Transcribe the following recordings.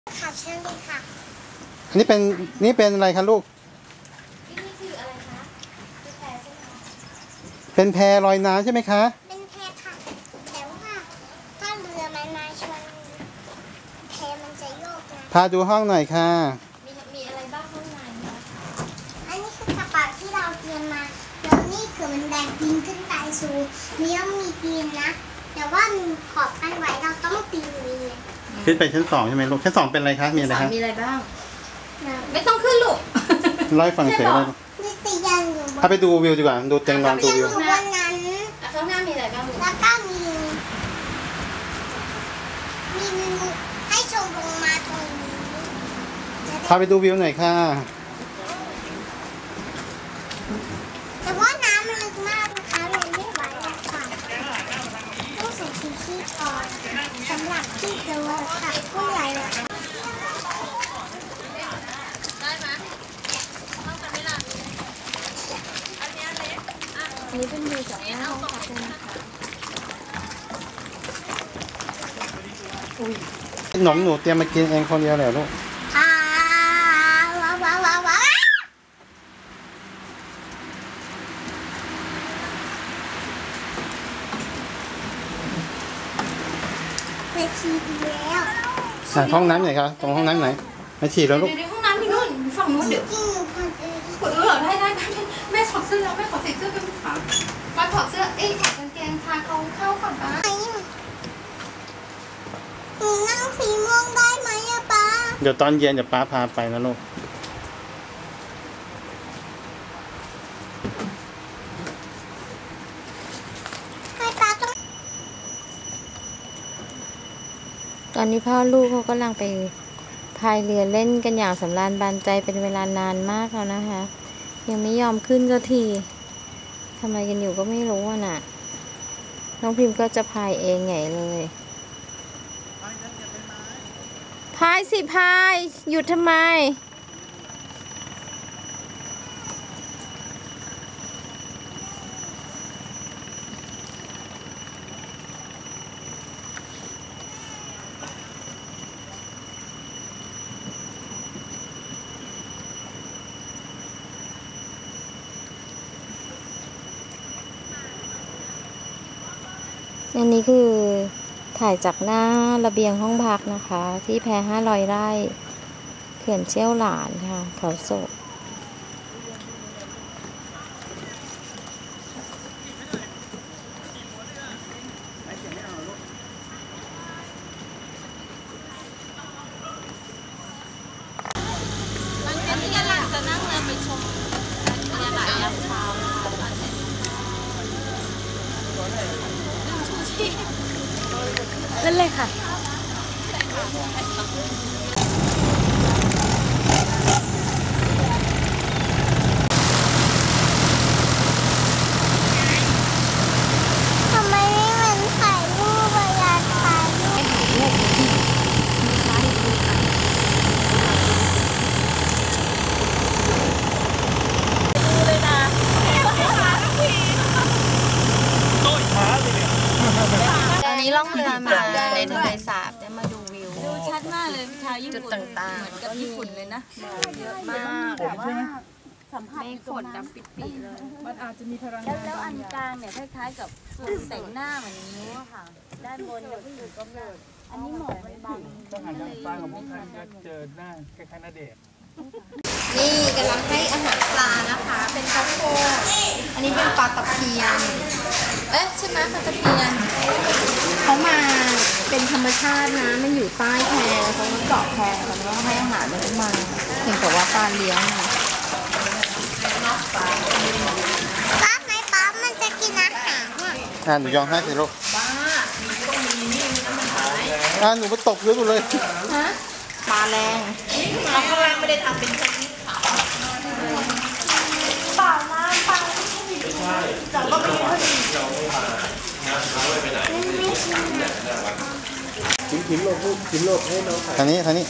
ค่ะเชิญเลยค่ะอันนี้เป็นอะไรคะลูกนี่คืออะไรคะเป็นแพใช่ไหมคะเป็นแพลอยน้ำใช่ไหมคะเป็นแพค่ะแต่ว่าถ้าเรือมันมาชนแพมันจะโยกนะพาดูห้องหน่อยค่ะมีอะไรบ้างข้างในคะอันนี้คือกระเป๋าที่เราเตรียมมาแล้วนี่คือมันแดงปีนขึ้นไปสูงมีปีนนะแต่ว่ามีขอบกันไว้เราต้องปีนเลยขึ้นไปชั้น 2ใช่ไหมลูกชั้น 2เป็นอะไรคะมีอะไรคะมีอะไรบ้างไม่ต้องขึ้นลูกร้อยฝั่งเสียเลยมีตียันอยู่บนถ้าไปดูวิวดีกว่าดูเตียงนอนดูวิวบนนั้นข้างหน้ามีอะไรบ้างลูกแล้วก็มีให้ชมลงมาตรงนี้พาไปดูวิวหน่อยค่ะแต่ว่าน้ำมันลึกมากนะคะเราไม่ไหวแล้วค่ะต้องใส่ชูชีพก่อนสำหรับที่เจอค่ะผู้ใหญ่เลยอันนี้เป็นมือจากหน้าห้องพักเลยนะคะขนมหนูเตรียมมากินเองคนเดียวเลยลูกว้าวไปฉีดแล้วห้องน้ำไหนคะตรงห้องน้ำไหนมาฉี่แล้วลูกในห้องน้ำที่นู่นฝั่งนู้นเดี๋ยวกินคนอื่นกดเหรอได้แม่ถอดเสื้อแล้วแม่ขอใส่เสื้อกันค่ะป้าถอดเสื้อถอดกางเกงพาเขาเข้าก่อนป้าหนูนั่งสีม่วงได้ไหมอะป้าเดี๋ยวตอนเย็นเดี๋ยวป้าพาไปนะลูกให้ป้าต้องตอนนี้พ่อลูกเขากำลังไปพายเรือเล่นกันอย่างสำราญบานใจเป็นเวลานานมากแล้วนะคะยังไม่ยอมขึ้นสักทีทำอะไรกันอยู่ก็ไม่รู้น่ะน้องพิมพ์ก็จะพายเองไงเลยพายสิพายหยุดทำไมอันนี้คือถ่ายจากหน้าระเบียงห้องพักนะคะที่แพ500 ไร่เขื่อนเชี่ยวหลานค่ะเขาโศกอันนี้กำลังจะนั่งเรือไปชมบรรยากาศยามเช้าเล่นเลยค่ะทำไมไม่เหมือนถ่ายรูปอยากถ่ายรูปตอนนี้ล่องเรือมาในทะเลสาบจะมาดูวิวดูชัดมากเลยชาวญี่จุดปุ่นต่างเหมือนกับญี่ปุ่นเลยนะๆเยอะมากแต่ว่าสัมผัสเมฆฝนดำปิดๆเลยมันอาจจะมีพลังงานแล้วอันกลางเนี่ยคล้ายๆกับส่วนแต่งหน้าเหมือนนิ้วอะค่ะด้านบนเนี่ยผู้หญิงก็เกิดอันนี้หมอกมันบังต้องหันทางซ้ายของพวกท่านจะเจอหน้าคล้ายๆนาเดชน์นี่กำลังให้อาหารปลานะคะเป็นข้าวโพดอันนี้เป็นปลาตะเพียนใช่ไหมปลาตะเพียนเขามาเป็นธรรมชาตินะมันอยู่ใต้แพเขาก็เกาะแพแล้วก็ให้อาหารมันมาเห็นบอกว่าปลาเลี้ยงนะป้าไหมป้ามันจะกินอาหารอ่ะหนูยองให้สิลูกหนูไปตกเรืออยู่เลยฮะปลาแรงเราข้างล่างไม่ได้ทำเป็นชนิดขาวปลามาปลาจับก็ไม่ได้ทิ้งโลกให้น้องทางนี้นี่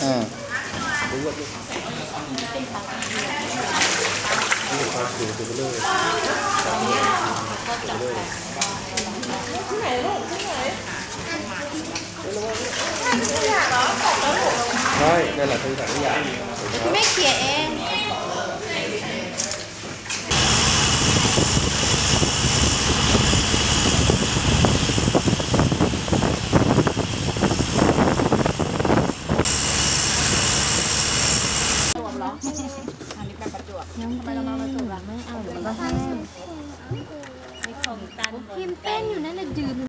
ความสูงไปเลยที่ไหนลูกที่ไหนใช่นั่นแหละคือสัญญาคุณแม่เขี่ยเองพิมเต้นอยู่นั่นแหละยืน